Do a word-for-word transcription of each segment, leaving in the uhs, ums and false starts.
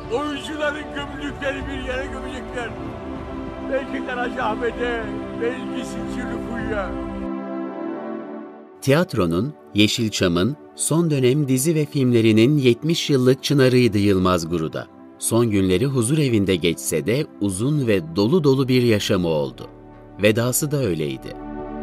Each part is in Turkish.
Oyuncuların gömüldükleri bir yere gömecekler. Belki Karacaahmet'e, belki Silivri'ye. Tiyatronun, Yeşilçam'ın son dönem dizi ve filmlerinin yetmiş yıllık çınarıydı Yılmaz Guruda. Son günleri huzurevinde geçse de uzun ve dolu dolu bir yaşamı oldu. Vedası da öyleydi.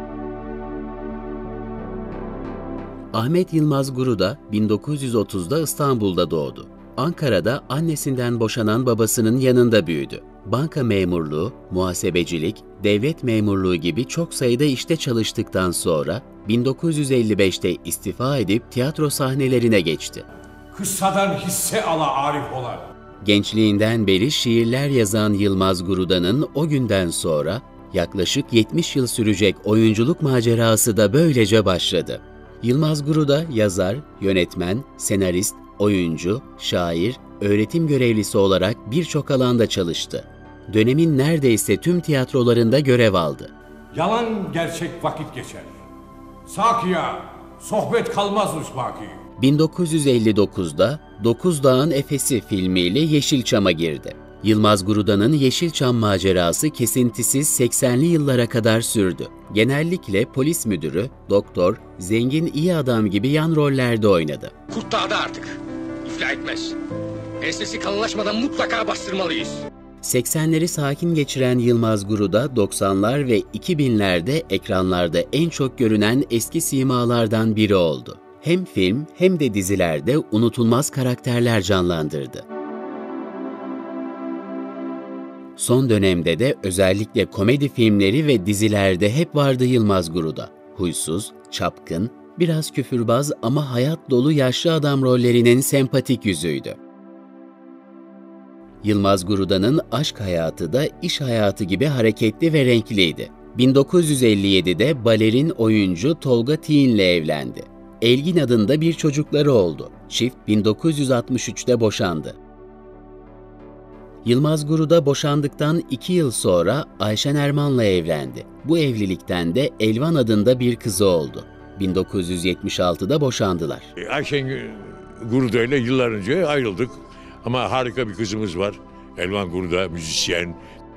Ahmet Yılmaz Guruda bin dokuz yüz otuzda İstanbul'da doğdu. Ankara'da annesinden boşanan babasının yanında büyüdü. Banka memurluğu, muhasebecilik, devlet memurluğu gibi çok sayıda işte çalıştıktan sonra bin dokuz yüz elli beşte istifa edip tiyatro sahnelerine geçti. Kıssadan hisse ala arif olar. Gençliğinden beri şiirler yazan Yılmaz Guruda'nın o günden sonra yaklaşık yetmiş yıl sürecek oyunculuk macerası da böylece başladı. Yılmaz Guruda yazar, yönetmen, senarist, oyuncu, şair, öğretim görevlisi olarak birçok alanda çalıştı. Dönemin neredeyse tüm tiyatrolarında görev aldı. Yalan gerçek vakit geçer. Sakiya, sohbet kalmazmış baki. bin dokuz yüz elli dokuzda Dokuz Dağın Efesi filmiyle Yeşilçam'a girdi. Yılmaz Guruda'nın Yeşilçam macerası kesintisiz seksenli yıllara kadar sürdü. Genellikle polis müdürü, doktor, zengin iyi adam gibi yan rollerde oynadı. Kurt Dağ'da artık. İflah etmez. Ensesi kalınlaşmadan mutlaka bastırmalıyız. seksenleri sakin geçiren Yılmaz Guruda doksanlar ve iki binlerde ekranlarda en çok görünen eski simalardan biri oldu. Hem film hem de dizilerde unutulmaz karakterler canlandırdı. Son dönemde de özellikle komedi filmleri ve dizilerde hep vardı Yılmaz Guruda. Huysuz, çapkın, biraz küfürbaz ama hayat dolu yaşlı adam rollerinin sempatik yüzüydü. Yılmaz Guruda'nın aşk hayatı da iş hayatı gibi hareketli ve renkliydi. bin dokuz yüz elli yedide balerin oyuncu Tolga Tiğin'le evlendi. Elgin adında bir çocukları oldu. Çift bin dokuz yüz altmış üçte boşandı. Yılmaz Guruda boşandıktan iki yıl sonra Ayşen Erman'la evlendi. Bu evlilikten de Elvan adında bir kızı oldu. bin dokuz yüz yetmiş altıda boşandılar. Ayşen Guruda ile yıllar önce ayrıldık. Ama harika bir kızımız var. Elvan Guruda, müzisyen.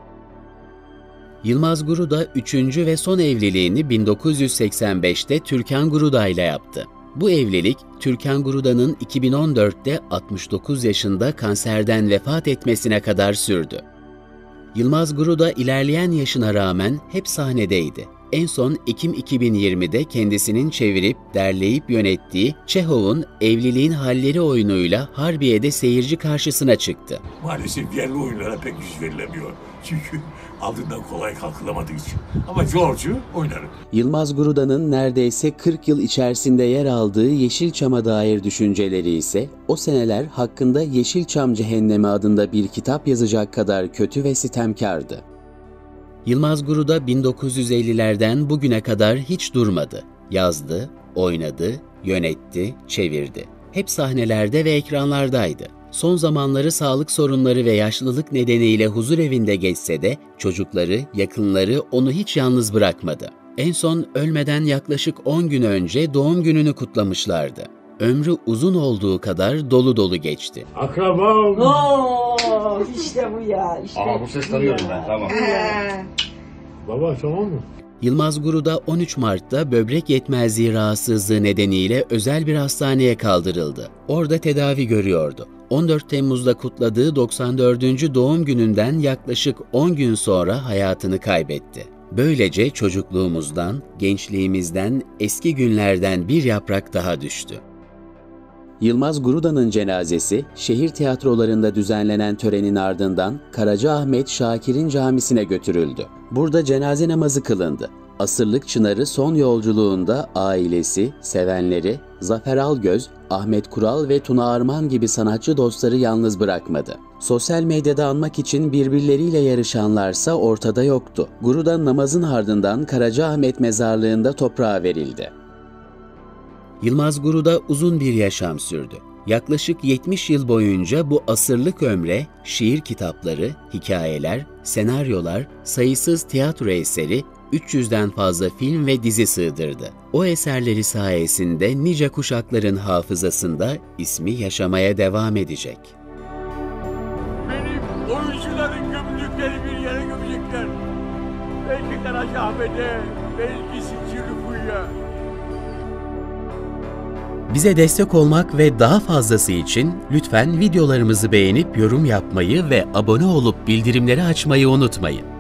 Yılmaz Guruda üçüncü ve son evliliğini bin dokuz yüz seksen beşte Türkan Guruda ile yaptı. Bu evlilik, Türkan Guruda'nın iki bin on dörtte altmış dokuz yaşında kanserden vefat etmesine kadar sürdü. Yılmaz Guruda ilerleyen yaşına rağmen hep sahnedeydi. En son Ekim iki bin yirmide kendisinin çevirip, derleyip yönettiği Çehov'un Evliliğin Halleri oyunuyla Harbiye'de seyirci karşısına çıktı. Maalesef yerli oyunlara pek yüz verilemiyor. Çünkü altından kolay kalkılamadığı için. Ama George'u oynarım. Yılmaz Guruda'nın neredeyse kırk yıl içerisinde yer aldığı Yeşilçam'a dair düşünceleri ise o seneler hakkında Yeşilçam Cehennemi adında bir kitap yazacak kadar kötü ve sitemkardı. Yılmaz Guruda bin dokuz yüz ellilerden bugüne kadar hiç durmadı. Yazdı, oynadı, yönetti, çevirdi. Hep sahnelerde ve ekranlardaydı. Son zamanları sağlık sorunları ve yaşlılık nedeniyle huzurevinde geçse de çocukları, yakınları onu hiç yalnız bırakmadı. En son ölmeden yaklaşık on gün önce doğum gününü kutlamışlardı. Ömrü uzun olduğu kadar dolu dolu geçti. Akrabam. Oo, işte bu ya. İşte Aa, bu ses tanıyorum ben, tamam. Ee. Baba tamam mı? Yılmaz Guruda on üç Mart'ta böbrek yetmezliği rahatsızlığı nedeniyle özel bir hastaneye kaldırıldı. Orada tedavi görüyordu. on dört Temmuz'da kutladığı doksan dördüncü doğum gününden yaklaşık on gün sonra hayatını kaybetti. Böylece çocukluğumuzdan, gençliğimizden, eski günlerden bir yaprak daha düştü. Yılmaz Guruda'nın cenazesi, şehir tiyatrolarında düzenlenen törenin ardından Karacaahmet Şakir'in camisine götürüldü. Burada cenaze namazı kılındı. Asırlık Çınar'ı son yolculuğunda ailesi, sevenleri, Zafer Algöz, Ahmet Kural ve Tuna Arman gibi sanatçı dostları yalnız bırakmadı. Sosyal medyada anmak için birbirleriyle yarışanlarsa ortada yoktu. Guruda namazın ardından Karacaahmet mezarlığında toprağa verildi. Yılmaz Guruda uzun bir yaşam sürdü. Yaklaşık yetmiş yıl boyunca bu asırlık ömre şiir kitapları, hikayeler, senaryolar, sayısız tiyatro eseri, üç yüzden fazla film ve dizi sığdırdı. O eserleri sayesinde nice kuşakların hafızasında ismi yaşamaya devam edecek. Onların gömüldükleri bir yere gömecekler. Belki Karaca Ahmet'e, belki Sicili Kuyu'ya. Bize destek olmak ve daha fazlası için lütfen videolarımızı beğenip yorum yapmayı ve abone olup bildirimleri açmayı unutmayın.